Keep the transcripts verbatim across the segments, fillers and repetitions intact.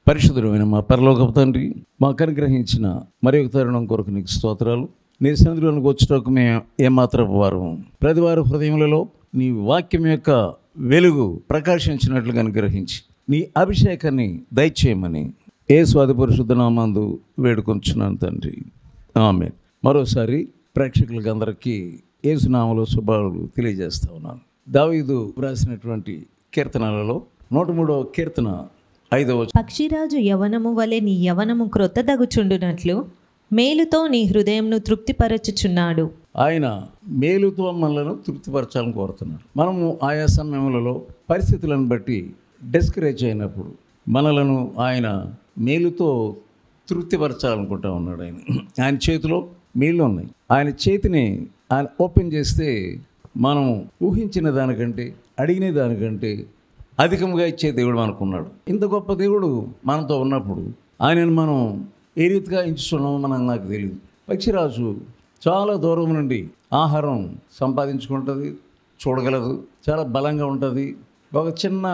పరిశుద్ధమైన మా పరలోకపు తండ్రి, మాకు అనుగ్రహించిన మరి ఒక తరుణం కొరకు నీకు స్తోత్రాలు. నీ సన్నిధిలోనికి వచ్చేటకు మేము ఏమాత్రపు వారు ప్రతివారు హృదయములలో నీ వాక్యం యొక్క వెలుగు ప్రకాశించినట్లుగా అనుగ్రహించి నీ అభిషేకాన్ని దయచేయమని యేసు అతి పరిశుద్ధ నామందు వేడుకొంచున్నాను తండ్రి, ఆమేన్. మరోసారి ప్రేక్షకులకు అందరికీ యేసు నామములో శుభాలు తెలియజేస్తా ఉన్నాను. దావీదు వ్రాసినటువంటి కీర్తనలలో నూట మూడవ కీర్తన ఐదవ పక్షిరాజు యవనము వలె నీ యవనము క్రొత్తదగుచుండునట్లు మేలుతో నీ హృదయంను తృప్తిపరచుచున్నాడు. ఆయన మేలుతో మనలను తృప్తిపరచాలని కోరుతున్నాడు. మనము ఆయా సమయములలో పరిస్థితులను బట్టి డిస్కరేజ్ అయినప్పుడు మనలను ఆయన మేలుతో తృప్తిపరచాలనుకుంటా ఉన్నాడు. ఆయన ఆయన చేతిలో మేళ్ళు ఉన్నాయి. ఆయన చేతిని ఆయన ఓపెన్ చేస్తే మనం ఊహించిన దానికంటే అడిగిన దానికంటే అధికంగా ఇచ్చే దేవుడు మనకున్నాడు. ఇంత గొప్ప దేవుడు మనతో ఉన్నప్పుడు ఆయనను మనం ఏ రీతిగా ఎంచుతున్నామో మనం నాకు తెలియదు. పక్షిరాజు చాలా దూరం నుండి ఆహారం సంపాదించుకుంటుంది, చూడగలదు, చాలా బలంగా ఉంటుంది. ఒక చిన్న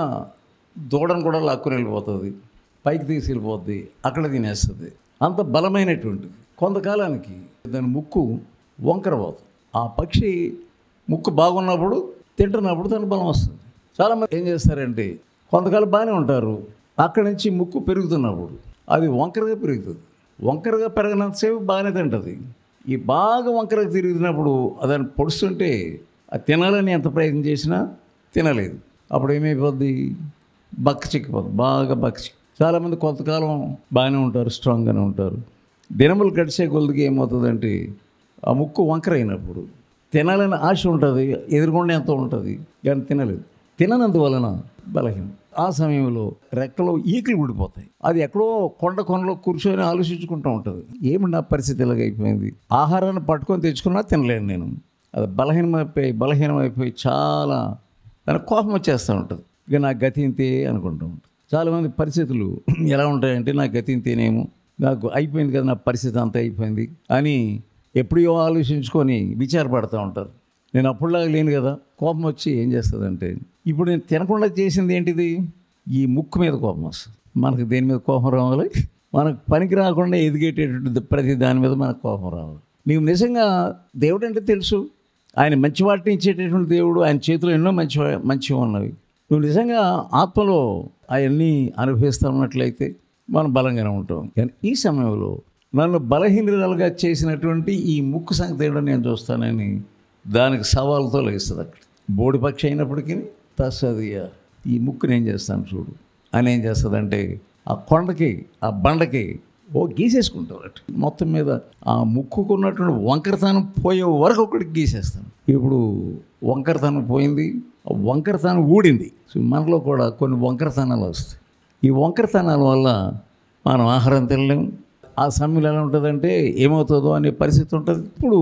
దూడను కూడా లాక్కుని వెళ్ళిపోతుంది, పైకి తీసి వెళ్ళిపోద్ది, అక్కడ తినేస్తుంది. అంత బలమైనటువంటిది. కొంతకాలానికి దాని ముక్కు వంకర పోతుంది. ఆ పక్షి ముక్కు బాగున్నప్పుడు తింటున్నప్పుడు దాని బలం వస్తుంది. చాలామంది ఏం చేస్తారంటే కొంతకాలం బాగానే ఉంటారు, అక్కడి నుంచి ముక్కు పెరుగుతున్నప్పుడు అది వంకరగా పెరుగుతుంది. వంకరగా పెరగనంతసేపు బాగానే తింటుంది. ఈ బాగా వంకరగా తిరుగుతున్నప్పుడు దాన్ని పొడుస్తుంటే అది తినాలని ఎంత ప్రయత్నం చేసినా తినలేదు. అప్పుడు ఏమైపోద్ది? బక్క చిక్కిపోద్ది, బాగా బక్క చిక్కి. చాలామంది కొంతకాలం బాగానే ఉంటారు, స్ట్రాంగ్గానే ఉంటారు. దినములు గడిచే కొద్దిగా ఏమవుతుందంటే ఆ ముక్కు వంకర అయినప్పుడు తినాలని ఆశ ఉంటుంది, ఎదురుకుండా ఎంతో ఉంటుంది, కానీ తినలేదు. తిననందువలన బలహీనం. ఆ సమయంలో రెక్కలో ఈకలు ఊడిపోతాయి. అది ఎక్కడో కొండ కొనలో కూర్చొని ఆలోచించుకుంటూ ఉంటుంది, ఏమి నా పరిస్థితి ఇలాగ అయిపోయింది, ఆహారాన్ని పట్టుకొని తెచ్చుకున్నా తినలేను నేను. అది బలహీనమైపోయి బలహీనమైపోయి చాలా దానికి కోపం వచ్చేస్తూ ఉంటుంది. ఇక నా గతి ఇంతే అనుకుంటూ ఉంటుంది. చాలామంది పరిస్థితులు ఎలా ఉంటాయంటే నా గతి ఇంతేనేమో, నాకు అయిపోయింది కదా, నా పరిస్థితి అంతా అయిపోయింది అని ఎప్పుడో ఆలోచించుకొని విచారపడుతూ ఉంటారు. నేను అప్పుడులాగా లేను కదా. కోపం వచ్చి ఏం చేస్తుందంటే, ఇప్పుడు నేను తినకుండా చేసింది ఏంటిది? ఈ ముక్కు మీద కోపం వస్తుంది. మనకు దేని మీద కోపం రావాలి? మనకు పనికి రాకుండా ఎదిగేటటువంటి ప్రతి దాని మీద మనకు కోపం రావాలి. నీవు నిజంగా దేవుడు అంటే తెలుసు, ఆయన మంచి వాటిని ఇచ్చేటటువంటి దేవుడు, ఆయన చేతిలో ఎన్నో మంచి మంచివి ఉన్నవి. నువ్వు నిజంగా ఆత్మలో అవన్నీ అనుభవిస్తున్నట్లయితే మనం బలంగానే ఉంటాం. కానీ ఈ సమయంలో నన్ను బలహీనరాలుగా చేసినటువంటి ఈ ముక్కు సంగతి ఏంటో నేను చూస్తానని దానికి సవాలుతో లేస్తుంది. అక్కడ బోడిపక్షి అయినప్పటికీ తస్సదియ ఈ ముక్కుని ఏం చేస్తాను చూడు అని ఏం చేస్తుందంటే ఆ కొండకి ఆ బండకి ఓ గీసేసుకుంటారు. అటు మొత్తం మీద ఆ ముక్కుకున్నటువంటి వంకరతనం పోయే వరకు ఒకటికి గీసేస్తాను. ఇప్పుడు వంకరతనం పోయింది, వంకరతనం ఊడింది. సో మనలో కూడా కొన్ని వంకరతనాలు వస్తాయి. ఈ వంకరతనాల వల్ల మనం ఆహారం తినలేము. ఆ సమయంలో ఎలా ఉంటుందంటే ఏమవుతుందో అనే పరిస్థితి ఉంటుంది. ఇప్పుడు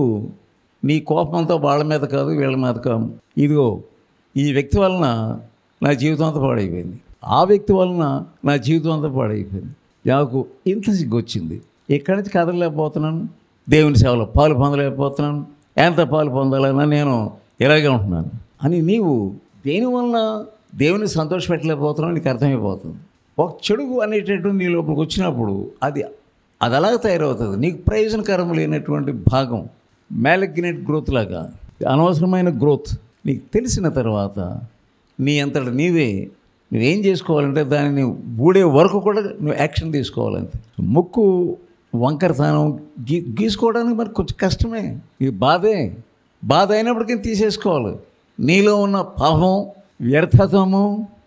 నీ కోపంతో వాళ్ళ మీద కాదు, వీళ్ళ మీద కాదు, ఇదిగో ఈ వ్యక్తి వలన నా జీవితం అంతా పాడైపోయింది, ఆ వ్యక్తి వలన నా జీవితం అంతా పాడైపోయింది, నాకు ఇంత సిగ్గు వచ్చింది, ఇక్కడి నుంచి కదలలేకపోతున్నాను, దేవుని సేవలో పాలు పొందలేకపోతున్నాను, ఎంత పాలు పొందాలన్నా నేను ఇలాగే ఉంటున్నాను అని నీవు దేనివలన దేవుని సంతోషపెట్టలేకపోతున్నావు నీకు అర్థమైపోతుంది. ఒక చెడుగు అనేటటువంటి నీ లోపలికి వచ్చినప్పుడు అది అది అలాగ తయారవుతుంది. నీకు ప్రయోజనకరం లేనటువంటి భాగం మ్యాలిగ్నెంట్ గ్రోత్ లాగా, అనవసరమైన గ్రోత్ నీకు తెలిసిన తర్వాత నీ అంతటా నీవే నువ్వేం చేసుకోవాలంటే దానిని ఊడే వరకు కూడా నువ్వు యాక్షన్ తీసుకోవాలంతే. ముక్కు వంకరతనం గీ గీసుకోవడానికి మరి కొంచెం కష్టమే, ఇది బాధే. బాధ అయినప్పటికీ తీసేసుకోవాలి. నీలో ఉన్న పాపం, వ్యర్థతము,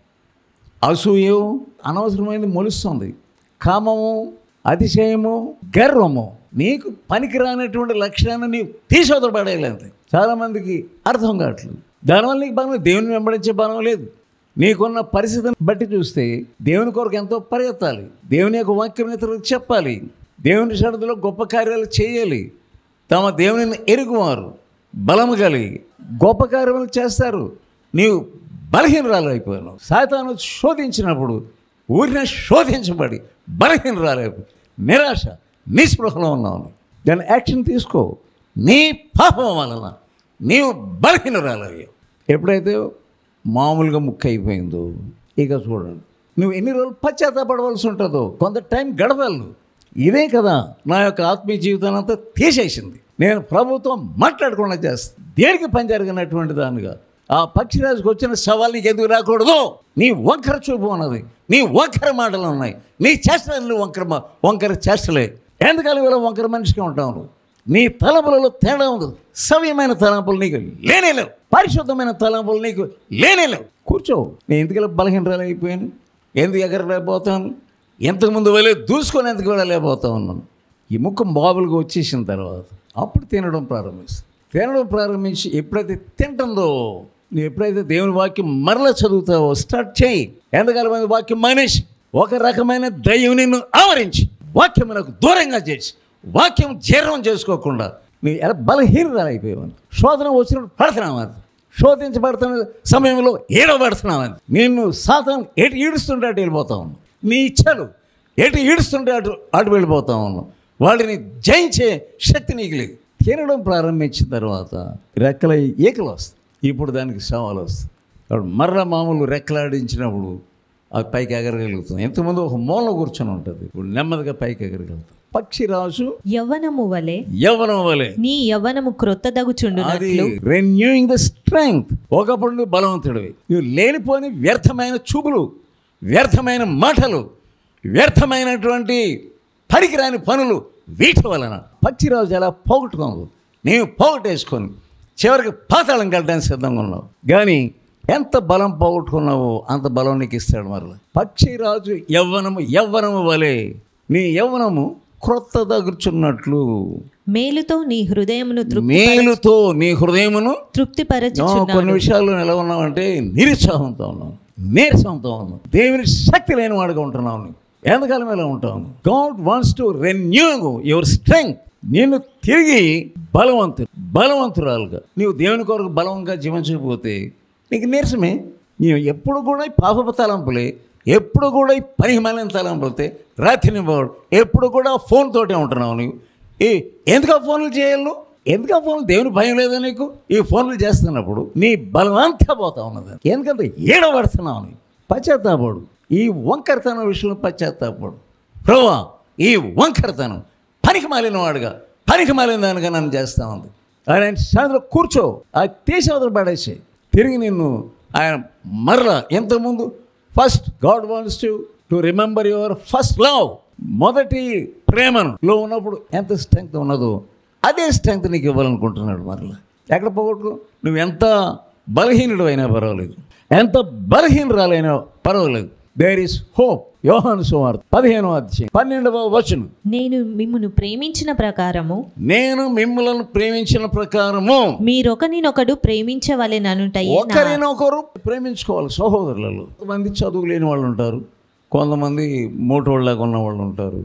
అసూయ, అనవసరమైనది మొలుస్తుంది, కామము, అతిశయము, గర్వము, నీకు పనికిరానటువంటి లక్ష్యాన్ని నీవు తీసొదపడేయాలంతే. చాలామందికి అర్థం కావట్లేదు. దానివల్ల నీకు బలం, దేవుని వెంబడించే బలం లేదు. నీకున్న పరిస్థితిని బట్టి చూస్తే దేవుని కొరకు ఎంతో పరిగెత్తాలి, దేవుని యొక్క వాక్యం ఇతరులకు చెప్పాలి, దేవుని సన్నిధిలో గొప్ప కార్యాలు చేయాలి. తమ దేవుని ఎరుగువారు బలము కలిగి గొప్ప కార్యములు చేస్తారు. నీవు బలహీనరాలు అయిపోయావు. సాతాను శోధించినప్పుడు ఊరినే శోధించబడి బలహీనరాలైపోయి నిరాశ నిస్పృహలో ఉన్నావు. దాన్ని యాక్షన్ తీసుకో. నీ పాపం వలన నీవు బలహీనరాలయ్యావు. ఎప్పుడైతే మామూలుగా ముక్క అయిపోయిందో ఇక చూడండి, నువ్వు ఎన్ని రోజులు పశ్చాత్తాపడవలసి ఉంటుందో, కొంత టైం గడపాలి. ఇదే కదా నా యొక్క ఆత్మీయ జీవితాన్ని అంతా తీసేసింది. నేను ప్రభుత్వం మాట్లాడకుండా చేస్తాను, దేనికి పని జరిగినటువంటి దానిగా. ఆ పక్షిరాజుకు వచ్చిన సవాల్ నీకు ఎందుకు రాకూడదు? నీ వంకర చూపు ఉన్నది, నీ వంకర మాటలు ఉన్నాయి, నీ చేష్టలు వంకర వంకర చేష్టలే. ఎందుకని వీళ్ళ వంకర మనిషిగా ఉంటావు నువ్వు? నీ తలంపులలో తేడా ఉంది. సవ్యమైన తలంపులు నీకు లేనేలేవు, పరిశుద్ధమైన తలంపులు నీకు లేనేలేవు. కూర్చో. నేను ఎందుకు బలహీనరాలు అయిపోయాను, ఎందుకు ఎగరలేకపోతాను, ఎంతకుముందు వెళ్ళి దూసుకొని ఎందుకు వెళ్ళలేకపోతా ఉన్నాను. ఈ ముఖం బాబులుగా వచ్చేసిన తర్వాత అప్పుడు తినడం ప్రారంభిస్తాను. తినడం ప్రారంభించి ఎప్పుడైతే తింటుందో, నువ్వు ఎప్పుడైతే దేవుని వాక్యం మరలా చదువుతావో స్టార్ట్ చేయి. ఎంతకాలమైన వాక్యం మానేసి ఒక రకమైన దయ్యం నిన్ను ఆవరించి వాక్యం నాకు దూరంగా చేసి వాక్యం జీర్ణం చేసుకోకుండా నువ్వు ఎలా బలహీనరాలైపోయావు. శోధన వచ్చినప్పుడు పడుతున్నావు, శోధించబడుతున్న సమయంలో ఏడవబడుతున్నావు. నిన్ను సాతాను ఎటు ఈడుస్తుంటే అటు వెళ్ళిపోతా ఉన్నావు. నీ ఇచ్చలు ఎటు ఈడుస్తుంటే అటు అటు వెళ్ళిపోతా ఉన్నావు. వాడిని జయించే శక్తి నీకు లేదు. తినడం ప్రారంభించిన తర్వాత రెక్కల ఏకలు వస్తాయి. ఇప్పుడు దానికి సవాలు వస్తుంది. కాబట్టి మరలా మామూలు రెక్కలాడించినప్పుడు అది పైకి ఎగరగలుగుతుంది. ఎంతమంది ఒక మూల కూర్చొని ఉంటుంది, ఇప్పుడు నెమ్మదిగా పైకి ఎగరగలుగుతుంది. పక్షిరాజు యవ్వనము వలె యవ్వనం వలె నీ యవ్వనము క్రొత్తదగుచుండునట్లు రెన్యూయింగ్ ద స్ట్రెంగ్త్. ఒకప్పుడు నువ్వు బలవంతుడివి, నువ్వు లేనిపోని వ్యర్థమైన చూపులు, వ్యర్థమైన మాటలు, వ్యర్థమైనటువంటి పనికిరాని పనులు, వీటి వలన పక్షిరాజు ఎలా పోగొట్టుకోవు. నీవు పోగొట్టేసుకొని చివరికి పాతాళం కట్టడానికి సిద్ధంగా ఉన్నావు. కానీ ఎంత బలం పోగొట్టుకున్నావో అంత బలం నీకు ఇస్తాడు మరలా. పక్షిరాజు యవ్వనము యవ్వనము వలె నీ యవ్వనము క్రొత్త దగ్గుచున్నట్లు, మేలుతో నీ హృదయమును మేలుతో నీ హృదయమును తృప్తిపరచుచున్నాడు. కొన్ని విషయాల్లో ఎలా ఉన్నావంటే నిరుత్సాహంతో ఉన్నావు, నీరసంతో ఉన్నావు, దేవుని శక్తి లేని వాడుగా ఉంటున్నావు. నువ్వు ఎంతకాలం ఎలా ఉంటావు? God wants to renew your strength. నేను తిరిగి బలవంతు బలవంతురాలుగా నీవు దేవుని కొరకు బలంగా జీవించకపోతే నీకు నీరసమే. నీవు ఎప్పుడు కూడా పాపపు తలంపులే, ఎప్పుడు కూడా ఈ పని మాలిన తలంపులతే రాత్రిని పోవడం, ఎప్పుడు కూడా ఫోన్ తోటే ఉంటున్నావు. నువ్వు ఈ ఎందుకు ఆ ఫోన్లు చేయాలి? ఎందుకు ఆ ఫోన్లు? దేవుని భయం లేదా నీకు? ఈ ఫోన్లు చేస్తున్నప్పుడు నీ బలం అంతా పోతా ఉన్నది. ఎందుకంటే ఏడబడుతున్నావు. నీ పశ్చాత్తాపడు. ఈ వంకరతనం విషయంలో పశ్చాత్తాపడు. ప్రభువా, ఈ వంకరతనం పనికి మాలిన వాడుగా, పనికి మాలిన దానిగా నన్ను చేస్తూ ఉంది. ఆయన సాయంత్రం కూర్చో, ఆ తీసేవతలు పడేసి తిరిగి నిన్ను ఆయన మరలా ఎంతకుముందు first God wants to to remember your first love. మొదటి ప్రేమలో ఉన్నప్పుడు ఎంత స్ట్రెంగ్త్ ఉన్నదో అదే స్ట్రెంగ్త్ నీకు ఇవ్వాలనుకుంటున్నాడు మరలా. ఎక్కడ పోగొట్టుకో, నువ్వు ఎంత బలహీనుడు అయినా పర్వాలేదు, ఎంత బలహీనురాలైనా పర్వాలేదు. There is hope. యోహాను సువార్త పదిహేనవ అధ్యాయం పన్నెండవ వచనం. నేను మిమ్మును ప్రేమించిన ప్రకారము నేను మిమ్మల్ని ప్రేమించిన ప్రకారము మీరొకరినొకడు ప్రేమించవలెననుటయే. ఒకరినొకరు ప్రేమించుకోవాలి. సహోదరులలో కొంతమంది చదువు లేని వాళ్ళు ఉంటారు, కొంతమంది మోటోళ్ళలాగా ఉన్న వాళ్ళు ఉంటారు.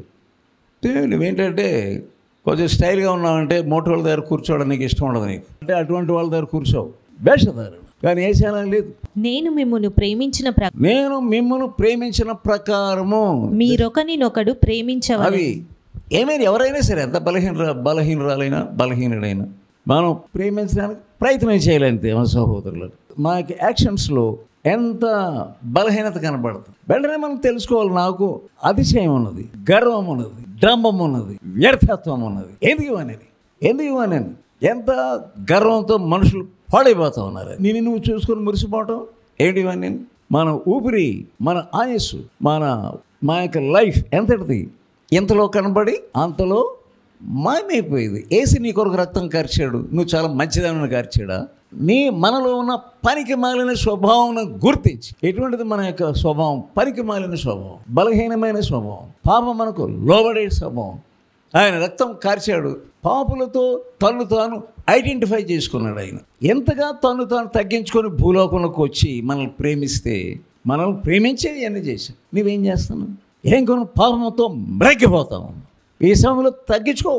నువ్వేంటంటే కొంచెం స్టైల్గా ఉన్నావంటే మోటోళ్ళ దగ్గర కూర్చోవడానికి ఇష్టం ఉండదు నీకు, అంటే అటువంటి వాళ్ళ దగ్గర కూర్చోవు, వేషధారణ. కానీ ఏ చాలా లేదు. నేను మిమ్మును ప్రేమించిన ప్ర నేను మిమ్మల్ని ప్రేమించిన ప్రకారము మీరొకరినొకడు ప్రేమించవలె. అవి ఏమైనా ఎవరైనా సరే, ఎంత బలహీన బలహీనరాలైనా బలహీనుడైనా మనం ప్రేమించడానికి ప్రయత్నం చేయాలంతే. మన సహోదరులు మాకు యాక్షన్స్లో ఎంత బలహీనత కనబడుతుంది. వెంటనే మనం తెలుసుకోవాలి, నాకు అతిశయం ఉన్నది, గర్వం ఉన్నది, డంబం ఉన్నది, వ్యర్థత్వం ఉన్నది. ఎందుకు ఇవ్వనేది ఎందుకు ఇవ్వనేది ఎంత గర్వంతో మనుషులు పాడైపోతూ ఉన్నారు. నేను నువ్వు చూసుకొని మురిసిపోవటం ఏంటి ఇవన్నీ? మన ఊపిరి, మన ఆయుస్సు, మన మా యొక్క లైఫ్ ఎంతటిది ఇంతలో కనబడి అంతలో మాయమైపోయేది. ఏసి నీ కొరకు రక్తం కార్చాడు, నువ్వు చాలా మంచిదాన్ని కార్చాడా? నీ మనలో ఉన్న పనికి మాలిన స్వభావం గుర్తించి, ఎటువంటిది మన యొక్క స్వభావం? పనికి మాలిన స్వభావం, బలహీనమైన స్వభావం, పాపం మనకు లోబడే స్వభావం. ఆయన రక్తం కార్చాడు, పాపులతో తను తాను ఐడెంటిఫై చేసుకున్నాడు. ఆయన ఎంతగా తను తాను తగ్గించుకొని భూలోకంలోకి వచ్చి మనల్ని ప్రేమిస్తే, మనల్ని ప్రేమించేది అన్నీ చేశాను. నువ్వేం చేస్తున్నావు? ఏం కొన్ని పాపంతో మ్రగ్గిపోతావు. ఈ సమయంలో తగ్గించుకో.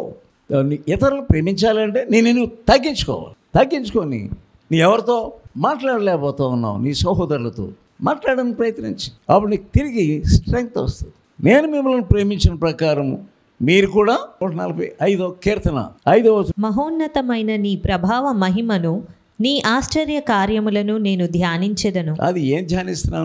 ఇతరులు ప్రేమించాలంటే నేను నువ్వు తగ్గించుకోవాలి. తగ్గించుకొని నీ ఎవరితో మాట్లాడలేకపోతా ఉన్నావు, నీ సహోదరులతో మాట్లాడడానికి ప్రయత్నించి, అప్పుడు నీకు తిరిగి స్ట్రెంగ్త్ వస్తుంది. నేను మిమ్మల్ని ప్రేమించిన ప్రకారం మీరు కూడా నూట నలభై ఐదో కీర్తన ఐదవ. మహోన్నతమైన నీ ప్రభావ మహిమను, నీ ఆశ్చర్య కార్యములను నేను ధ్యానించెదను. అది ఏం ధ్యానిస్తున్నాను?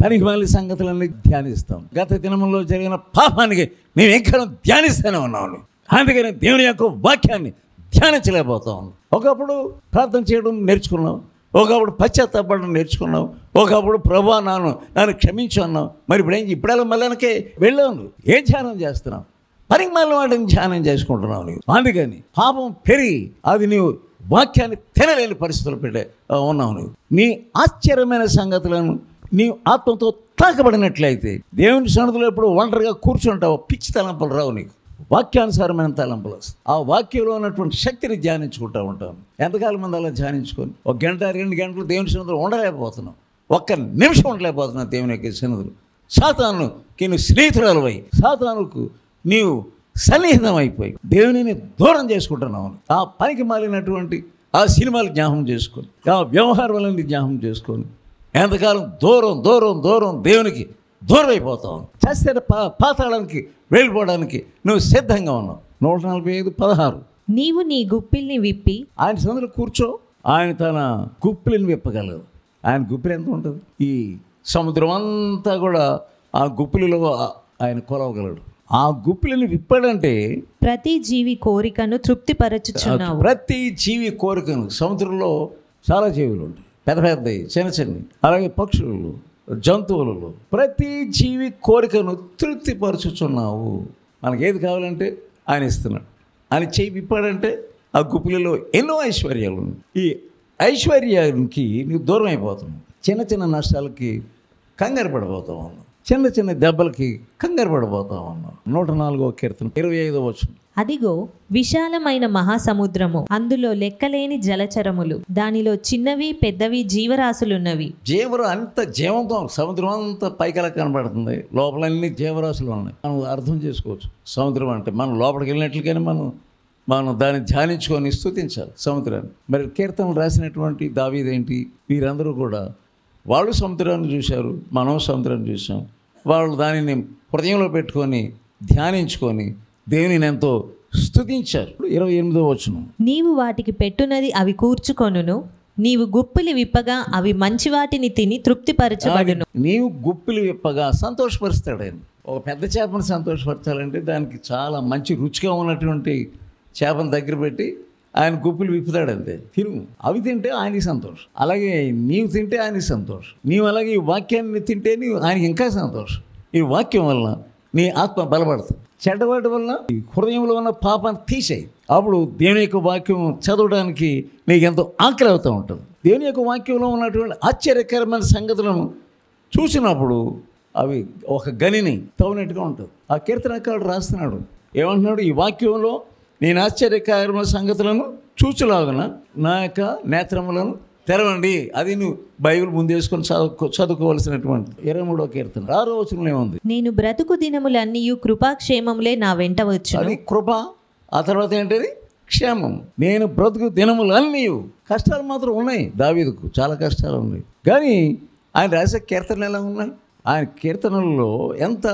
పనికి మాలిన సంగతులన్నీ ధ్యానిస్తాం. గత దినములో జరిగిన పాపానికి మేము ఎక్కడ ధ్యానిస్తూనే ఉన్నాము. అందుకని దేవుని యొక్క వాక్యాన్ని ధ్యానించలేకపోతాం. ఒకప్పుడు ప్రార్థన చేయడం నేర్చుకున్నాం, ఒకప్పుడు పశ్చాత్తాపడడం నేర్చుకున్నాం, ఒకప్పుడు ప్రభా నాను నన్ను క్షమించు అన్నాం. మరి ఇప్పుడు ఏం ఇప్పుడెలా మళ్ళానికే వెళ్ళాను. ఏం ధ్యానం చేస్తున్నావు? పనికి మళ్ళీ వాటిని ధ్యానం చేసుకుంటున్నావు నీవు. అందుకని పాపం పెరిగి అది నీవు వాక్యాన్ని తినలేని పరిస్థితులు పెట్టే ఉన్నావు. నువ్వు నీ ఆశ్చర్యమైన సంగతులను నీవు ఆత్మతో తాకబడినట్లయితే దేవుని సన్నిధిలో ఎప్పుడు ఒంటరిగా కూర్చుంటావు. పిచ్చి తలంపులు రావు నీకు, వాక్యానుసారమైన తలంపులు వస్తాయి. ఆ వాక్యంలో ఉన్నటువంటి శక్తిని ధ్యానించుకుంటూ ఉంటాం. ఎంతకాలం మంది అలా ధ్యానించుకొని ఒక గంట రెండు గంటలు దేవుని సన్నిధిలో ఉండలేకపోతున్నాం, ఒక్క నిమిషం ఉండలేకపోతున్నావు దేవుని యొక్క సన్నిధిలో. సాతానుకి నువ్వు స్నేహితురాలువై సాతానుకు నీవు సన్నిహితం అయిపోయి దేవునిని దూరం చేసుకుంటున్నావు. ఆ పనికి మాలినటువంటి ఆ సినిమాలు జ్ఞాపకం చేసుకొని, ఆ వ్యవహారాలన్నీ జ్ఞాపకం చేసుకొని ఎంతకాలం దూరం దూరం దూరం దేవునికి దూరం అయిపోతావు. చేస్తే పా పాతాళానికి వెళ్ళిపోవడానికి నువ్వు సిద్ధంగా ఉన్నావు. నూట నలభై ఐదు పదహారు నీవు నీ గుప్పిల్ని విప్పి ఆయన సందులో కూర్చో. ఆయన తన గుప్పిలిని విప్పగలరు. ఆయన గుప్పిలి ఎంత ఉంటుంది? ఈ సముద్రం అంతా కూడా ఆ గుప్పిలిలో ఆయన కొలవగలడు. ఆ గుప్పిలిని విప్పాడంటే ప్రతి జీవి కోరికను తృప్తిపరచుచున్నావు. ప్రతి జీవి కోరికను, సముద్రంలో చాలా జీవులు ఉంటాయి, పెద్ద పెద్దవి, చిన్న చిన్నవి, అలాగే పక్షులు, జంతువులలో ప్రతి జీవి కోరికను తృప్తిపరచుచున్నావు. మనకి ఏది కావాలంటే ఆయన ఇస్తున్నాడు. ఆయన చేయి విప్పాడంటే ఆ గుప్పిలిలో ఎన్నో ఐశ్వర్యాలు ఉన్నాయి. ఈ ఐశ్వర్యానికి నువ్వు దూరం అయిపోతున్నావు. చిన్న చిన్న నష్టాలకి కంగారు పడిపోతావు ఉన్నావు, చిన్న చిన్న దెబ్బలకి కంగారు పడిపోతా ఉన్నావు. నూట నాలుగో కీర్తన ఇరవై ఐదో వచనం అదిగో విశాలమైన మహాసముద్రము, అందులో లెక్కలేని జలచరములు, దానిలో చిన్నవి పెద్దవి జీవరాశులున్నవి. జీవరా అంత జీవంతో సముద్రం అంతా పైకలా కనబడుతుంది, లోపల అన్ని జీవరాశులు ఉన్నాయి. మనం అర్థం చేసుకోవచ్చు. సముద్రం అంటే మనం లోపలికి వెళ్ళినట్లుగానే మనం మనం దాన్ని ధ్యానించుకొని స్తుతించాలి సముద్రాన్ని. మరి కీర్తనలు రాసినటువంటి దావీదేంటి, వీరందరూ కూడా వాళ్ళు సముద్రాన్ని చూశారు, మనం సముద్రాన్ని చూసాం. వాళ్ళు దానిని హృదయంలో పెట్టుకొని ధ్యానించుకొని దేవునిని ఎంతో స్తుతించారు. ఇరవై ఎనిమిదో వచనం నీవు వాటికి పెట్టునది అవి కూర్చుకొనును, నీవు గుప్పిలి విప్పగా అవి మంచి వాటిని తిని తృప్తిపరచబడును. నీవు గుప్పిలి విప్పగా సంతోషపరుస్తాడు ఆయన. ఒక పెద్ద చేపను సంతోషపరచాలంటే దానికి చాలా మంచి రుచిగా ఉన్నటువంటి చేపను దగ్గర పెట్టి ఆయన గుప్పిలు విప్పుతాడు. అంతే, తిను. అవి తింటే ఆయనకి సంతోషం. అలాగే నీవు తింటే ఆయనకి సంతోషం. నీవు అలాగే ఈ వాక్యాన్ని తింటే నీవు ఆయనకి ఇంకా సంతోషం. ఈ వాక్యం వల్ల నీ ఆత్మ బలపడుతుంది. చెడ్డవాటి వల్ల ఈ హృదయంలో ఉన్న పాపాన్ని తీసేయి. అప్పుడు దేవుని యొక్క వాక్యం చదవడానికి నీకు ఎంతో ఆకలి అవుతూ ఉంటుంది. దేవుని యొక్క వాక్యంలో ఉన్నటువంటి ఆశ్చర్యకరమైన సంగతులను చూసినప్పుడు అవి ఒక గనిని తవ్వినట్టుగా ఉంటుంది. ఆ కీర్తనకారుడు రాస్తున్నాడు, ఏమంటున్నాడు? ఈ వాక్యంలో నేను ఆశ్చర్యకరమైన సంగతులను చూచులాగున నా యొక్క నేత్రములను తెరవండి. అది నువ్వు బైబిల్ ముందేసుకొని చదువుకో చదువుకోవాల్సినటువంటి ఇరవై మూడో కీర్తన ఆరో వచనంలో ఏముంది? నేను బ్రతుకు దినములన్నీ కృపాక్షేమములే నా వెంట వచ్చు. అది కృప. ఆ తర్వాత ఏంటది? క్షేమం. నేను బ్రతుకు దినములన్నీ. కష్టాలు మాత్రం ఉన్నాయి, దావీదుకు చాలా కష్టాలు ఉన్నాయి. కానీ ఆయన రాసే కీర్తనలు ఎలా ఉన్నాయి? ఆయన కీర్తనల్లో ఎంత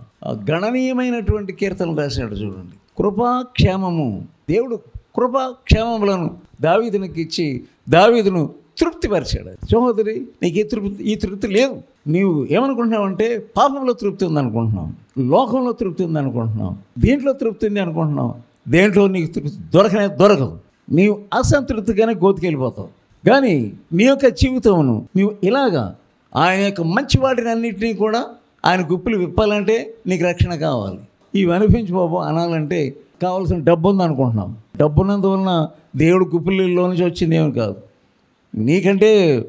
గణనీయమైనటువంటి కీర్తనలు రాశాడు చూడండి. కృపాక్షేమము. దేవుడు కృపాక్షేమములను దావీదునికి ఇచ్చి దావీదును తృప్తిపరిచాడు. సహోదరి, నీకు ఈ తృప్తి ఈ తృప్తి లేదు. నీవు ఏమనుకుంటున్నావు అంటే పాపంలో తృప్తి ఉంది అనుకుంటున్నావు, లోకంలో తృప్తి ఉంది అనుకుంటున్నావు, దీంట్లో తృప్తి ఉంది అనుకుంటున్నావు. దేంట్లో నీకు తృప్తి దొరకనే దొరకదు. నీవు అసంతృప్తిగానే గోతికెళ్ళిపోతావు. కానీ నీ యొక్క జీవితమును నీవు ఇలాగా ఆయన యొక్క మంచి వాటిని అన్నింటినీ కూడా ఆయన గుప్పులు విప్పాలంటే నీకు రక్షణ కావాలి. ఇవి అనిపించి బాబు అనాలంటే కావాల్సిన డబ్బు ఉంది అనుకుంటున్నాం. డబ్బు ఉన్నందువలన దేవుడు గుప్పులలో నుంచి వచ్చింది ఏమి కాదు. నీకంటే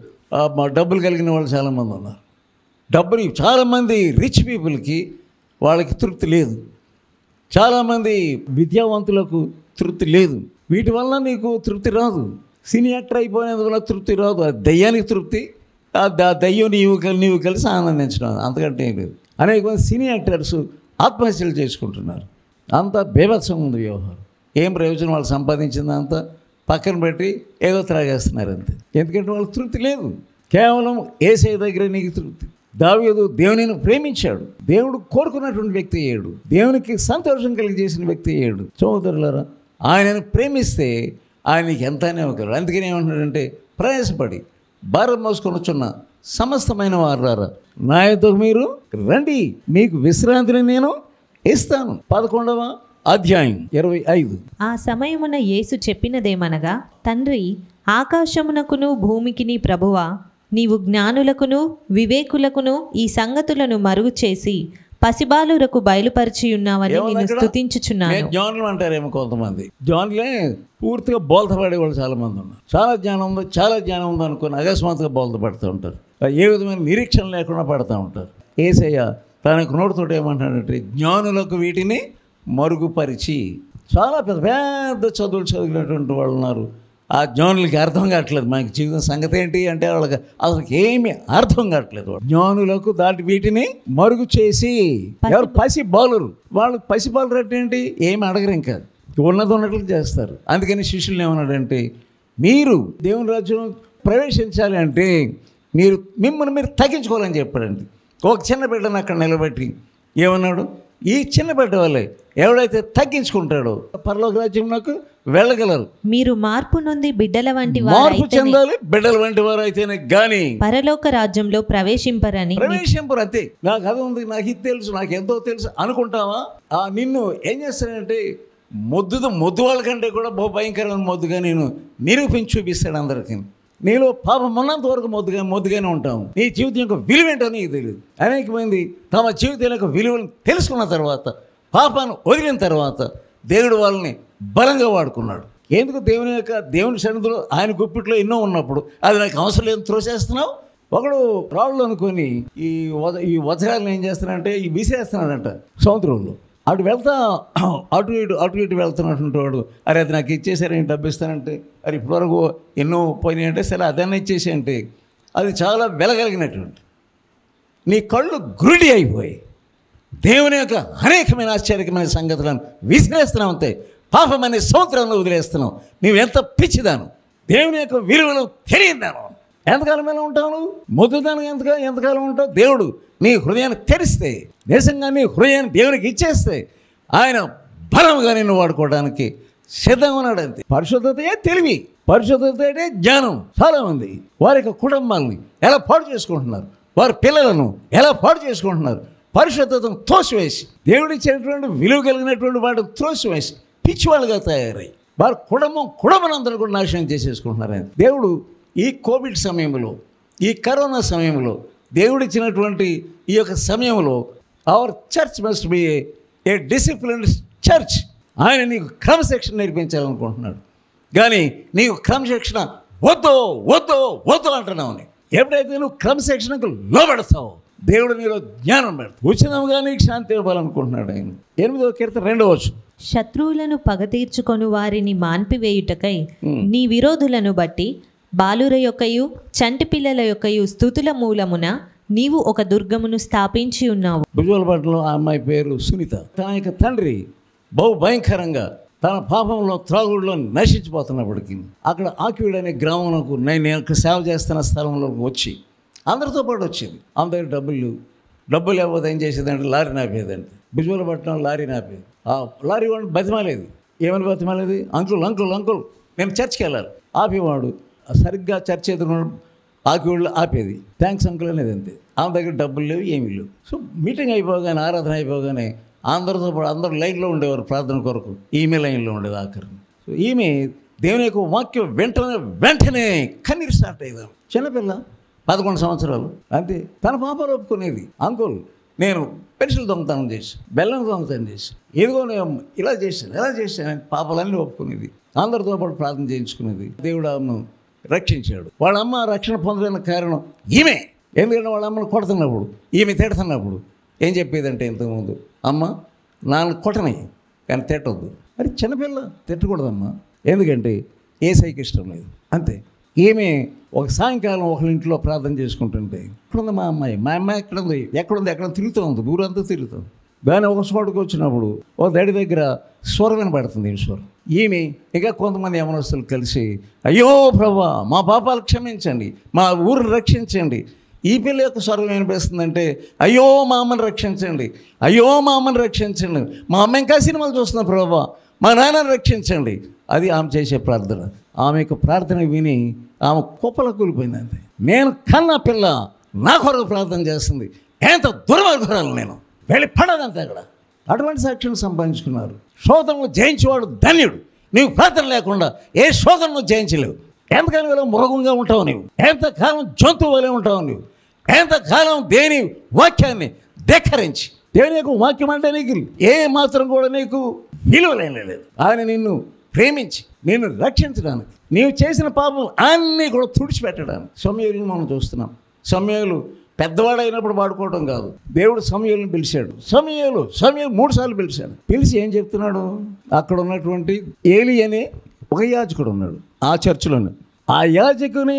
మా డబ్బులు కలిగిన వాళ్ళు చాలామంది ఉన్నారు. డబ్బుని చాలామంది రిచ్ పీపుల్కి వాళ్ళకి తృప్తి లేదు. చాలామంది విద్యావంతులకు తృప్తి లేదు. వీటి వల్ల నీకు తృప్తి రాదు. సినీ యాక్టర్ అయిపోయినందువల్ల తృప్తి రాదు. ఆ దయ్యానికి తృప్తి, ఆ దయ్యం నీవు నీవు కలిసి ఆనందించడం, అంతకంటే ఏం లేదు. అనేక మంది సినీ యాక్టర్స్ ఆత్మహత్యలు చేసుకుంటున్నారు. అంతా బేభత్సం ఉంది వ్యవహారం. ఏం ప్రయోజనం? వాళ్ళు సంపాదించింది అంతా పక్కన పెట్టి ఏదో త్రాగేస్తున్నారు అంతే. ఎందుకంటే వాళ్ళకి తృప్తి లేదు. కేవలం యేసయ్య దగ్గర నీకు తృప్తి. దావీదు దేవునిని ప్రేమించాడు. దేవుడు కోరుకున్నటువంటి వ్యక్తి అయ్యాడు. దేవునికి సంతోషం కలిగజేసిన వ్యక్తి అయ్యాడు. సోదరులారా, ఆయనను ప్రేమిస్తే ఆయనకి ఎంతనే ఇవ్వగలరు. అందుకని ఏమంటున్నాడంటే ప్రయాసపడి భారం మోసుకొని వచ్చున్న సమస్తమైన వారారా నా యొద్దకు మీరు రండి, మీకు విశ్రాంతిని నేను ఇస్తాను. పదకొండవ అధ్యాయం ఇరవై ఐదు. ఆ సమయమున యేసు చెప్పినదేమనగా, తండ్రి, ఆకాశమునకును భూమికిని ప్రభువా, నీవు జ్ఞానులకును వివేకులకును ఈ సంగతులను మరుగు చేసి పసిబాలురకు బయలుపరిచి ఉన్నావని నేను స్తుతించుచున్నాను. జ్ఞానులు అంటారేమో కొంతమంది. జ్ఞానులే పూర్తిగా బోల్త పడేవాళ్ళు చాలా మంది ఉన్నారు. చాలా జ్ఞానం ఉందో చాలా జ్ఞానం ఉందో అనుకుని అకస్మాత్తుగా బోల్త పడుతూ ఉంటారు. ఏ విధమైన నిరీక్షణ లేకుండా పడుతూ ఉంటారు. యేసయ్య తనకు నోటితోటి ఏమంటాడంటే, జ్ఞానులకు వీటిని మరుగుపరిచి. చాలా పెద్ద పెద్ద చదువులు చదివినటువంటి వాళ్ళు ఉన్నారు. ఆ జ్ఞానులకి అర్థం కావట్లేదు మనకి జీవితం సంగతి ఏంటి అంటే, వాళ్ళకి అసలు ఏమీ అర్థం కావట్లేదు. జ్ఞానులకు దాటి వీటిని మరుగు చేసి, ఎవరు పసి బాలురు, వాళ్ళు పసి బాలురు అంటే ఏంటి, ఏమి అడగరు, ఇంకా ఉన్నది ఉన్నట్లు చేస్తారు. అందుకని శిష్యులు ఏమన్నాడంటే, మీరు దేవుని రాజ్యం ప్రవేశించాలి అంటే మీరు మిమ్మల్ని మీరు తగ్గించుకోవాలని చెప్పాడండి. ఒక చిన్న బిడ్డను అక్కడ నిలబెట్టి ఏమన్నాడు, ఈ చిన్న బిడ్డ వల్లే ఎవడైతే తగ్గించుకుంటాడో పరలోక రాజ్యంలోకి వెళ్ళగలరు. మీరు మార్పు నొంది బిడ్డల వంటి మార్పు చెందాలి, బిడ్డల వంటి వారు అయితేనే గాని పరలోక రాజ్యంలో ప్రవేశింపరని. ప్రవేశింపరు అంతే. నాకు అది ఉంది, నాకు ఇది తెలుసు, నాకు ఎంతో తెలుసు అనుకుంటావా? ఆ నిన్ను ఏం చేస్తానంటే మొద్దుతో మొద్దు వాళ్ళకంటే కూడా బహు భయంకరమైన మొద్దుగా నేను నిరూపించి చూపిస్తాడు అందరికీ. నీలో పాపం ఉన్నంత వరకు మొద్దుగా మొద్దుగానే ఉంటాము. నీ జీవితం యొక్క విలువ ఏంటో నీకు తెలియదు. అనేక మంది తమ జీవితం యొక్క విలువను తెలుసుకున్న తర్వాత, పాపాన్ని వదిలిన తర్వాత దేవుడు వాళ్ళని బలంగా వాడుకున్నాడు. ఎందుకు? దేవుని యొక్క దేవుని సన్నిధిలో ఆయన గుప్పిట్లో ఎన్నో ఉన్నప్పుడు అది నాకు అవసరం లేదు త్రోసేస్తున్నావు. ఒకడు రాళ్ళు అనుకొని ఈ వద ఈ వజ్రాలను ఏం చేస్తున్నాడంటే ఈ విసిరేస్తున్నాడంట సముద్రంలో. అటు వెళ్తా అటు ఇటు అటు ఇటు వెళ్తున్నటువంటి వాడు, అరే అది నాకు ఇచ్చేసారు, నేను డబ్బు ఇస్తానంటే, అరే ఇప్పటివరకు ఎన్నో పోయినాయి అంటే, సరే అదన్నా ఇచ్చేసి అంటే, అది చాలా వెలగలిగినటువంటి నీ కళ్ళు గురుడి అయిపోయి దేవుని యొక్క అనేకమైన ఆశ్చర్యకమైన సంగతులను విసిరేస్తున్నావు. అంతే, పాపం అనే సముద్రంలో వదిలేస్తున్నావు. నువ్వు ఎంత పిచ్చిదాను, దేవుని యొక్క విలువలు తెలియదాను. ఎంతకాలం ఎలా ఉంటావు? మొద్దుదాను ఎంతగా ఎంతకాలం ఉంటావు? దేవుడు నీ హృదయాన్ని తెరిస్తే, నిజంగా నీ హృదయాన్ని దేవునికి ఇచ్చేస్తే ఆయన బలంగా నిన్ను వాడుకోవడానికి సిద్ధంగా ఉన్నాడు. అంతే. పరిశుద్ధతయే తెలివి, పరిశుద్ధతే జ్ఞానం. చాలామంది వారి యొక్క కుటుంబాలని ఎలా పాడు చేసుకుంటున్నారు, వారి పిల్లలను ఎలా పాడు చేసుకుంటున్నారు. పరిశుద్ధతను త్రోసివేసి, దేవుడిచ్చేటువంటి విలువ కలిగినటువంటి వాటిని త్రోసివేసి పిచ్చివాళ్ళుగా తయారై వారి కుటుంబం కుటుంబనందరూ కూడా నాశనం చేసేసుకుంటున్నారు. ఆయన దేవుడు ఈ కోవిడ్ సమయంలో, ఈ కరోనా సమయంలో, దేవుడిచ్చినటువంటి ఈ యొక్క సమయంలో our church must be a disciplined church. ఆయన నీకు క్రమశిక్షణ నేర్పించాలనుకుంటున్నాడు. కానీ నీకు క్రమశిక్షణ వద్దు వద్దు వద్దు అంటున్నావు. ఎప్పుడైతే నువ్వు క్రమశిక్షణకు లోబడతావు, దేవుడు నీలో జ్ఞానం పెడతావు. ఉచితంగా నీకు శాంతి ఇవ్వాలనుకుంటున్నాడు ఆయన. ఎనిమిదవ కీర్తన రెండవ వచనం. శత్రువులను పగ తీర్చుకొని వారిని మాన్పివేయుటకై నీ విరోధులను బట్టి బాలుర యొక్కయు చంటి పిల్లల యొక్కయు స్తుతుల మూలమున నీవు ఒక దుర్గమును స్థాపించి ఉన్నావు. భుజవలపట్నంలో ఆ అమ్మాయి పేరు సునీత. తన యొక్క తండ్రి బహు భయంకరంగా తన పాపంలో త్రాగుడులో నశించిపోతున్నప్పటికీ అక్కడ ఆకివీడు అనే గ్రామంలోకి నేను నేను సేవ చేస్తున్న స్థలంలోకి వచ్చి అందరితో పాటు వచ్చేది. ఆమె దగ్గర డబ్బులు డబ్బులు లేకపోతే ఏం చేసేదంటే లారీ నాపేదంటే. భుజవలపట్నం లారీ నాపేది. ఆ లారీ వాడిని బతిమాలేదు. ఏమని బతిమాలేదు? అంకుల్ అంకుల్ అంకుల్ నేను చర్చ్కి వెళ్ళాలి. ఆపేవాడు సరిగ్గా చర్చ్ ఎదురు ఆకివీళ్ళు ఆపేది. థ్యాంక్స్ అంకుల్ అనేది అంతే. ఆమె దగ్గర డబ్బులు లేవు, ఏమీ లేవు. సో మీటింగ్ అయిపోగానే, ఆరాధన అయిపోగానే అందరితో పాటు అందరూ లైన్లో ఉండేవారు ప్రార్థన కొరకు. ఈమె లైన్లో ఉండేది ఆఖరిని. సో ఈమె దేవుని యొక్క వాక్యం వెంటనే వెంటనే కన్నీరు స్టార్ట్ అయ్యేదాం. చిన్నపిల్ల, పదకొండు సంవత్సరాలు అంతే. తన పాపాలు ఒప్పుకునేది. అంకుల్ నేను పెన్సిల్ దొంగతనం చేసి, బెల్లం దొంగతనం చేసి, ఏదిగో నేను ఇలా చేశాను ఇలా చేశాను పాపాలన్నీ ఒప్పుకునేది. అందరితో పాటు ప్రార్థన చేయించుకునేది. దేవుడు ఆమెను రక్షించాడు. వాళ్ళ అమ్మ రక్షణ పొందడానికి కారణం ఈమె. ఎందుకంటే వాళ్ళ అమ్మను కొడుతున్నప్పుడు, ఈమె తిడుతున్నప్పుడు ఏం చెప్పేదంటే, ఇంతకుముందు అమ్మ నాన్న కొట్టని కానీ తిట్టొద్దు. అది చిన్నపిల్ల, తిట్టకూడదమ్మా, ఎందుకంటే ఏసైకి ఇష్టం లేదు. అంతే. ఈమె ఒక సాయంకాలం ఒకళ్ళ ఇంట్లో ప్రార్థన చేసుకుంటుంటే, ఇక్కడుంది మా అమ్మాయి, మా అమ్మాయి ఎక్కడుంది ఎక్కడుంది ఎక్కడ తిరుగుతూ ఉంది, ఊరంతా తిరుగుతుంది. దాని ఒక చోటుకు వచ్చినప్పుడు ఒక దడి దగ్గర స్వరం వినపడుతుంది. ఈ స్వరం ఈమె ఇక కొంతమంది యవనస్తులు కలిసి, అయ్యో ప్రభా మా పాపాలు క్షమించండి, మా ఊరిని రక్షించండి. ఈ పిల్ల యొక్క స్వరం వినిపిస్తుందంటే, అయ్యో మా అమ్మని రక్షించండి, అయ్యో మా అమ్మని రక్షించండి, మా అమ్మ ఇంకా సినిమాలు చూస్తున్నా ప్రభా, మా నాన్నని రక్షించండి. అది ఆమె చేసే ప్రార్థన. ఆమె యొక్క ప్రార్థన విని ఆమె కుప్పల కూలిపోయింది. అంతే. నేను కన్న పిల్ల నా కొరకు ప్రార్థన చేస్తుంది, ఎంత దుర్మార్గురాలు నేను, వెళ్ళి పడదంతా అక్కడ. అటువంటి సాక్ష్యం సంపాదించుకున్నారు. శోధనలు జయించేవాడు ధన్యుడు. నీవు ప్రార్థన లేకుండా ఏ శోధనను జయించలేవు. ఎంతకాలం ఇలా మృగంగా ఉంటావు నీవు, ఎంతకాలం జంతువు వలె ఉంటావు నీవు, ఎంతకాలం దేని వాక్యాన్ని ధిక్కరించి. దేవుని యొక్క వాక్యం అంటే నీకు ఏ మాత్రం కూడా నీకు విలువ లేదు. ఆయన నిన్ను ప్రేమించి నిన్ను రక్షించడానికి, నీవు చేసిన పాపం అన్నీ కూడా తుడిచిపెట్టడానికి సమూయేలుని మనం చూస్తున్నాం. సమూయేలు పెద్దవాడు అయినప్పుడు వాడుకోవడం కాదు, దేవుడు సమూయేలుని పిలిచాడు. సమూయేలు సమూయేలు మూడు సార్లు పిలిచాడు. పిలిచి ఏం చెప్తున్నాడు, అక్కడ ఉన్నటువంటి ఏలి అనే ఒక యాజకుడు ఉన్నాడు ఆ చర్చిలోనే. ఆ యాజకుని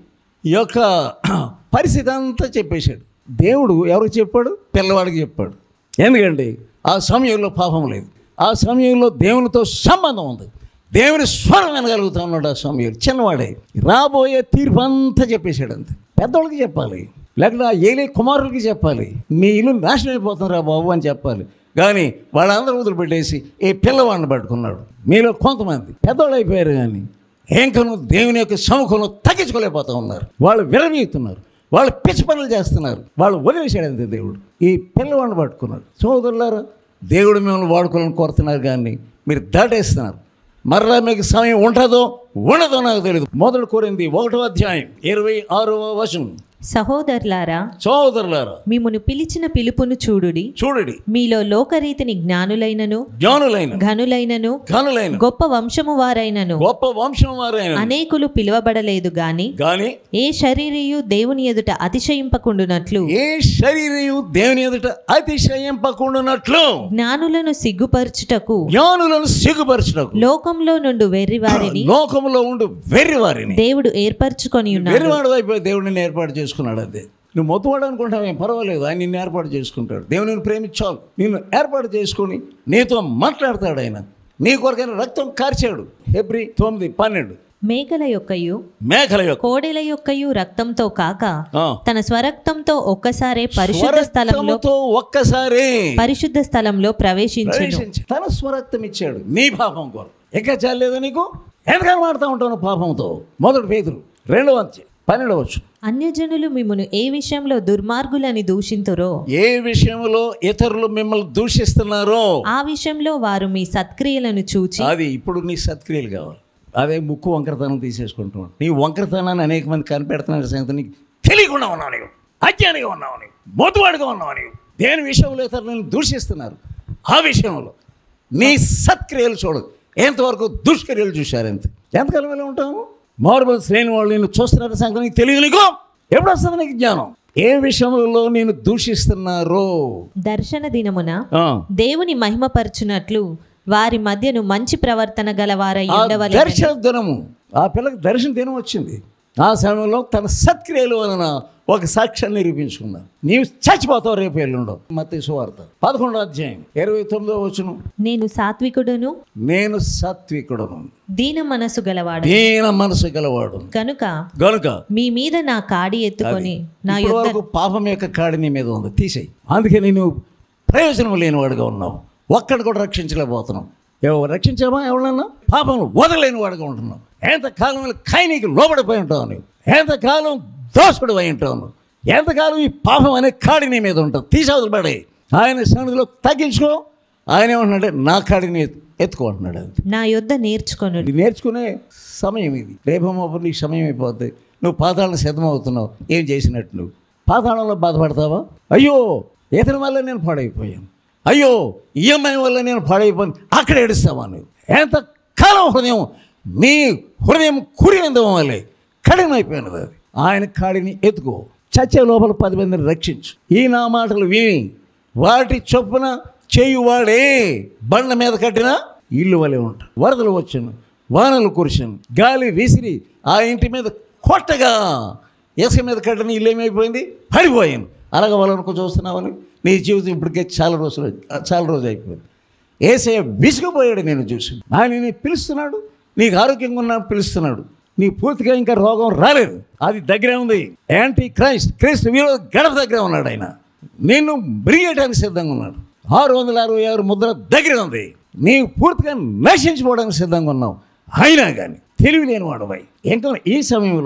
యొక్క పరిస్థితి అంతా చెప్పేశాడు. దేవుడు ఎవరికి చెప్పాడు, పిల్లవాడికి చెప్పాడు. ఎందుకంటే ఆ సమయంలో పాపం లేదు, ఆ సమయంలో దేవునితో సంబంధం ఉంది, దేవుని స్వరం వినగలుగుతా ఉన్నాడు. ఆ సమయంలో చిన్నవాడే రాబోయే తీర్పు అంతా చెప్పేశాడు. అంతే పెద్దవాళ్ళకి చెప్పాలి, లేకపోతే ఆ ఏలే కుమారులకి చెప్పాలి, మీ ఇల్లు నాశనం అయిపోతుందిరా బాబు అని చెప్పాలి. కానీ వాళ్ళందరూ వదిలిపెట్టేసి ఏ పిల్లవాడిని పట్టుకున్నాడు. మీలో కొంతమంది పెద్దవాళ్ళు అయిపోయారు, కానీ ఇంకను దేవుని యొక్క సముఖంలో తగ్గించుకోలేకపోతూ ఉన్నారు. వాళ్ళు విరవీగుతున్నారు, వాళ్ళు పిచ్చి పనులు చేస్తున్నారు. వాళ్ళు వదిలేశాడు అంతే దేవుడు. ఈ పిల్లవాడిని పట్టుకున్నాడు. సోదరులారా, దేవుడు మిమ్మల్ని వాడుకోవాలని కోరుతున్నారు, కానీ మీరు దాటేస్తున్నారు. మరలా మీకు సమయం ఉంటుందో ఉండదో నాకు తెలియదు. మొదటి కొరింథీ ఒకటో అధ్యాయం ఇరవై ఆరవ వచనం. సహోదరులారా సహోదరులారా మిమ్మును పిలిచిన పిలుపును చూడుడి చూడుడి మీలో లోకరీతిని జ్ఞానులైనను జ్ఞానులైన ఘనులైనను ఘనులైన గొప్ప వంశము వారైనను గొప్ప వంశం వారైన అనేకులు పిలువబడలేదు గాని గాని ఏ శరీరియు దేవుని ఎదుట అతిశయింపకుండునట్లు ఏ శరీరయు దేవుని ఎదుట అతిశయింపకుండునట్లు జ్ఞానులను సిగ్గుపరచుటకు జ్ఞానులను సిగ్గుపరచుటకు లోకంలో నుండి వెర్రి వారిని లోకంలో ఉండు వెర్రి వారిని దేవుడు ఏర్పరచుకొని ఉన్నాడు. వెర్రివాడు అయిపోయి దేవుడిని ఏర్పాటు చేసుకున్నాడు. అంతే. నువ్వు మొత్తువాడు అనుకుంటావు, ఏం పర్వాలేదు, ఆయన నిన్ను ఏర్పాటు చేసుకుంటాడు. దేవుని ప్రేమించాలి, నిన్ను ఏర్పాటు చేసుకొని నీతో మాట్లాడతాడు. ఆయన నీ కొరకైన రక్తం కార్చాడు. హెబ్రీ తొమ్మిది పన్నెండు. మేకల యొక్కయు మేకల యొక్క కోడెల యొక్కయు రక్తంతో కాక ఆ. తన స్వరక్తంతో ఒక్కసారే పరిశుద్ధ స్థలంలో స్వరక్తముతో ఒక్కసారి పరిశుద్ధ స్థలంలో ప్రవేశించెను. ప్రవేశించి తన స్వరక్తం ఇచ్చాడు నీ పాపం కొరకు. ఇంకా చాలేదా నీకు? ఎందుకని మాడుతూ ఉంటాను పాపంతో? మొదటి పేతురు రెండవ అధ్యాయం పన్నెండవచ్చు. అన్యజనులు మిమ్మును ఏ విషయంలో దుర్మార్గులని దూషింతురో ఏ విషయంలో ఇతరులు మిమ్మల్ని దూషిస్తున్నారో ఆ విషయంలో వారు మీ సత్క్రియలను చూచి అది ఇప్పుడు నీ సత్క్రియలు కావాలి. అదే ముక్కు వంకరతనం తీసేసుకుంటున్నాడు. నీ వంకరతనాన్ని అనేక మంది కనిపెడుతున్న సంగతి నీకు తెలియకుండా ఉన్నావు. నీవు అజ్ఞానిగా ఉన్నావు, నీవు మొద్దువాడిగా ఉన్నావు. నీవు దేని విషయంలో ఇతరులను దూషిస్తున్నారు, ఆ విషయంలో నీ సత్క్రియలు చూడదు. ఎంతవరకు దుష్క్రియలు చూశారు. ఎంత ఎంతకాలం ఎలా ఉంటాము? మార్బల్ శ్రేణి వాళ్ళు నేను చూస్తున్న సంగతి నీకు తెలియదు. నీకు ఎప్పుడు వస్తుంది నీకు జ్ఞానం? ఏ విషయంలో నేను దూషిస్తున్నారో దర్శన దినమున ఆ. దేవుని మహిమపరచునట్లు వారి మధ్యను మంచి ప్రవర్తన గలవారై ఆ ఉండవలెనని దర్శన దినము, ఆ పిల్లకి దర్శన దినం వచ్చింది. ఆ సమయంలో తన సత్క్రియలు వలన ఒక సాక్ష్యాన్ని నిరూపించుకున్నాను. నీవు చచ్చిపోతావు రేపు ఎల్లుండవు. మత్తయి సువార్త పదకొండో అధ్యాయం ఇరవై తొమ్మిదో వచనం. నేను సాత్వికుడును నేను సాత్వికుడను, దీన మనసు గలవాడు దీన మనసు గలవాడు కనుక గనుక మీ మీద నా కాడి ఎత్తుకొని నా ఇప్పటి యొద్ద వరకు పాపం యొక్క కాడి నీ మీద ఉంది, తీసేయి. అందుకే నేను ప్రయోజనం లేనివాడుగా ఉన్నావు, ఒక్కడు కూడా రక్షించలేకపోతున్నావు. ఎవరు రక్షించామా? ఎవరన్నా పాపం వదలేని వాడుగా ఉంటున్నావు. ఎంతకాలం ఖైనీకి లోబడిపోయి ఉంటావు నువ్వు, ఎంతకాలం దోషుడు అయి ఉంటావు నువ్వు, ఎంతకాలం ఈ పాపం అనే కాడి నీ మీద ఉంటుంది. తీసేవతలు పడే ఆయన సన్నిధిలో తగ్గించుకో. ఆయన ఏమంటున్నాడే, నా కాడిని ఎత్తుకో అంటున్నాడు. అంతే. నా యొద్ద నేర్చుకొను ఇది నేర్చుకునే సమయం ఇది. రేపమోపు నీకు సమయం అయిపోద్ది. నువ్వు పాతాళం సిద్ధమవుతున్నావు. ఏం చేసినట్టు నువ్వు పాతాళంలో బాధపడతావా? అయ్యో ఇతని వల్ల నేను పాడైపోయాను, అయ్యో ఈఎంఐ వల్ల నేను పాడైపోయాను, అక్కడ ఏడుస్తావా నువ్వు? ఎంత కాలం హృదయం నీ హృదయం కురినందం వల్లే కఠినమైపోయినది. అది ఆయన కాడిని ఎత్తుకో. చచ్చే లోపల పది మందిని రక్షించు. ఈ నా మాటలు విని వాటి చొప్పున చేయువాడే బండ మీద కట్టిన ఇల్లు వలె ఉంటాడు. వరదలు వచ్చాను, వానలు కురిశాను, గాలి విసిరి ఆ ఇంటి మీద కొట్టగా ఇసుక మీద కట్టిన ఇల్లు ఏమైపోయింది? పడిపోయాను. అలాగే వాళ్ళనుకో చూస్తున్నావని నీ జీవితం ఇప్పటికే చాలా రోజులు చాలా రోజు అయిపోయింది. ఏసయ్య విసిగిపోయాడు నేను చూసి. ఆయన నేను పిలుస్తున్నాడు, నీకు ఆరోగ్యంగా ఉన్నా పిలుస్తున్నాడు. నీ పూర్తిగా ఇంకా రోగం రాలేదు, అది దగ్గరే ఉంది. యాంటీ క్రైస్ట్ క్రీస్తు విరోధ గడప దగ్గర ఉన్నాడు. ఆయన నిన్ను బ్రిగేయడానికి సిద్ధంగా ఉన్నాడు. ఆరు వందల అరవై ఆరు ముద్ర దగ్గర ఉంది. నీవు పూర్తిగా నశించిపోవడానికి సిద్ధంగా ఉన్నావు. అయినా కానీ తెలివి లేనివాడు వై ఇంకా ఈ సమయంలో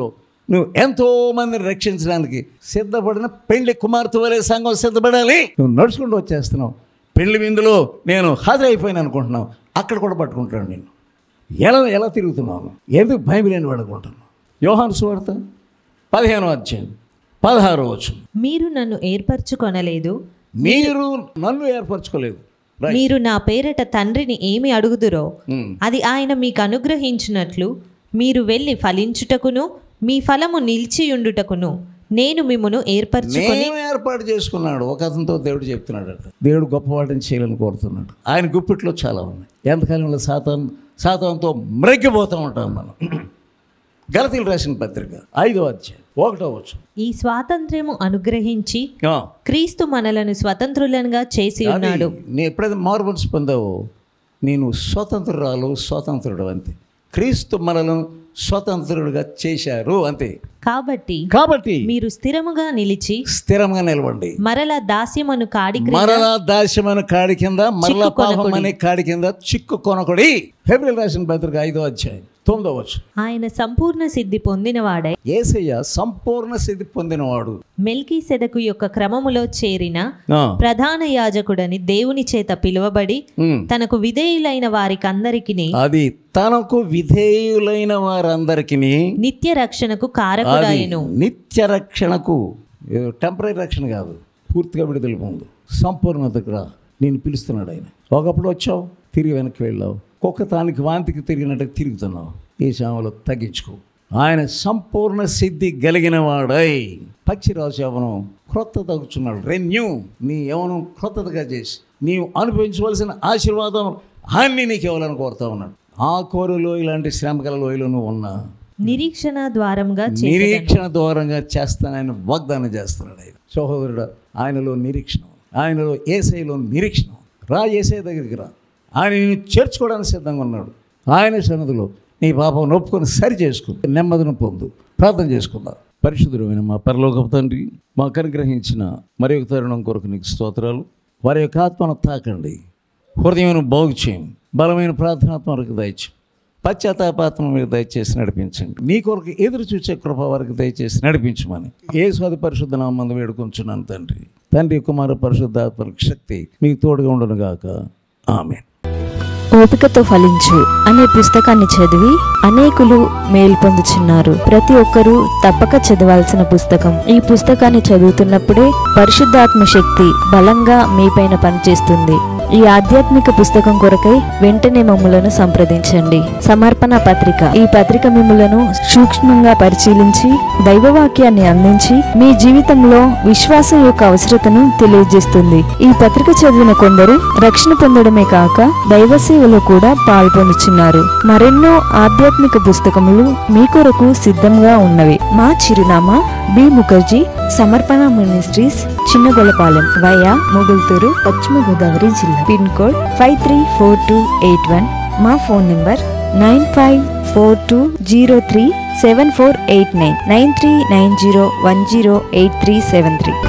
నువ్వు ఎంతో మందిని రక్షించడానికి సిద్ధపడిన పెళ్లి కుమార్తె వలె సంఘం సిద్ధపడాలి. నువ్వు నడుచుకుంటూ వచ్చేస్తున్నావు, పెళ్లి విందులో నేను హాజరైపోయాను అనుకుంటున్నావు, అక్కడ కూడా పట్టుకుంటాను నేను. ఎలా ఎలా తిరుగుతున్నాను, ఎందుకు భయం లేని పడుకుంటున్నాను. యోహాను సువార్త పదిహేనో అధ్యాయం పదహారో వచనం. మీరు నన్ను ఏర్పరచుకొనలేదు, మీరు నన్ను ఏర్పరచుకోలేదు. మీరు నా పేరట తండ్రిని ఏమి అడుగుదురో అది ఆయన మీకు అనుగ్రహించినట్లు మీరు వెళ్ళి ఫలించుటకును మీ ఫలము నిలిచియుండుటకును నేను మిమ్మును ఏర్పరచుకొని నేను ఏర్పాటు చేసుకున్నాడు. ఒక అతనితో దేవుడు చెప్తున్నాడు అంట, దేవుడు గొప్పవాటిని చేయాలని కోరుతున్నాడు. ఆయన గుప్పిట్లో చాలా ఉన్నాయి. ఎంతకాలంలో సాతాన్ సాతాన్తో మ్రగ్గిపోతూ ఉంటాం మనం. గలతీయులు రాసిన పత్రిక ఐదో అధ్యాయం ఒకటో వచనం. ఈ స్వాతంత్ర్యము అనుగ్రహించి క్రీస్తు మనలను స్వతంత్రులనుగా చేసి ఉన్నాడు. నేను ఎప్పుడైతే మారుమనసు పొందావో నేను స్వతంత్రురాలు స్వతంత్రుడు అంతే. క్రీస్తు మనలను స్వతంత్రుడుగా చేశారు అంతే. కాబట్టి కాబట్టి మీరు స్థిరముగా నిలిచి స్థిరంగా నిలవండి. మరలా దాస్యమను కాడి మరలా దాస్యమను కాడి కింద మరలా పాపం అనే కాడి కింద చిక్కు కొనకొడి. హెబ్రీయులకు రాసిన పత్రిక ఐదో అధ్యాయం తొమ్మిదో వచనం. ఆయన సంపూర్ణ సిద్ధి పొందినవాడై యేసయ్య సంపూర్ణ సిద్ధి పొందినవాడు మెల్కీసెదకు యొక్క క్రమములో చేరిన ప్రధాన యాజకుడని దేవుని చేత పిలువబడి తనకు విధేయులైన వారికి అందరికి అది తనకు విధేయులైన వారందరికి నిత్య రక్షణకు కారకుడాయను. నిత్య రక్షణకు, టెంపరీ రక్షణ కాదు, పూర్తిగా విడుదల పొందు, సంపూర్ణతకు రా. నేను పిలుస్తున్నాడు ఆయన. ఒకప్పుడు వచ్చావు, తిరిగి వెనక్కి వెళ్ళావు, కుక్క తానికి వాంతికి తిరిగినట్టు తిరుగుతున్నావు. ఈ శ్రమలో తగ్గించుకో. ఆయన సంపూర్ణ సిద్ధి కలిగిన వాడై పక్షిరాజు యవనం క్రొత్త తగ్గుచున్నాడు. రెన్యూ నీ యవనం క్రొత్తగా చేసి నీవు అనుభవించవలసిన ఆశీర్వాదం అన్ని నీకు ఇవ్వాలని కోరుతా ఉన్నాడు. ఆ కోరులో ఇలాంటి శ్రమకల లోయలోనూ ఉన్నా నిరీక్షణ ద్వారంగా నిరీక్షణ ద్వారంగా చేస్తానని వాగ్దానం చేస్తున్నాడు ఆయన. సహోదరుడు, ఆయనలో నిరీక్షణ, ఆయనలో యేసయ్యలో నిరీక్షణ. రా, యేసయ్య దగ్గరికి రా. ఆయన నేను చేర్చుకోవడానికి సిద్ధంగా ఉన్నాడు. ఆయన సన్నిధిలో నీ పాపం నొప్పుకొని సరి చేసుకుని నెమ్మదిని పొందు. ప్రార్థన చేసుకుందాం. పరిశుద్ధుడైన మా పరలోకపు తండ్రి, మాకు అనుగ్రహించిన మరి ఒక తరుణం కొరకు నీకు స్తోత్రాలు. వారి యొక్క ఆత్మను తాకండి, హృదయం బాగు చేయండి, బలమైన ప్రార్థనాత్మకు దయచేయండి, పశ్చాత్తాపాత్మ మీరు దయచేసి నడిపించండి. నీ కొరకు ఎదురు చూసే కృప వారికి దయచేసి నడిపించమని యేసు పరిశుద్ధ నామమున వేడుకొంచున్నాను తండ్రి. తండ్రి, కుమార పరిశుద్ధాత్మకు శక్తి మీకు తోడుగా ఉండును గాక. ఆమేన్. ఓపికతో ఫలించు అనే పుస్తకాన్ని చదివి అనేకులు మేలు పొందుచున్నారు. ప్రతి ఒక్కరూ తప్పక చదవాల్సిన పుస్తకం. ఈ పుస్తకాన్ని చదువుతున్నప్పుడే పరిశుద్ధాత్మ శక్తి బలంగా మీపైన పనిచేస్తుంది. ఈ ఆధ్యాత్మిక పుస్తకం కొరకై వెంటనే మమ్ములను సంప్రదించండి. సమర్పణ పత్రిక. ఈ పత్రిక మిమ్ములను సూక్ష్మంగా పరిశీలించి దైవవాక్యాన్ని అందించి మీ జీవితంలో విశ్వాసం యొక్క అవసరతను తెలియజేస్తుంది. ఈ పత్రిక చదివిన కొందరు రక్షణ పొందడమే కాక దైవ సేవలో కూడా పాల్పొందుచున్నారు. మరెన్నో ఆధ్యాత్మిక పుస్తకములు మీ కొరకు సిద్ధంగా ఉన్నవి. మా చిరునామా బి ముఖర్జీ, సమర్పణ మినిస్ట్రీస్, చిన్నగొలపాలెం, వయా మొగుల్తూరు, పశ్చిమ గోదావరి జిల్లా. Pin code five three four two eight one. మా phone number nine five four two zero three seven four eight nine, nine three nine zero one zero eight three seven three.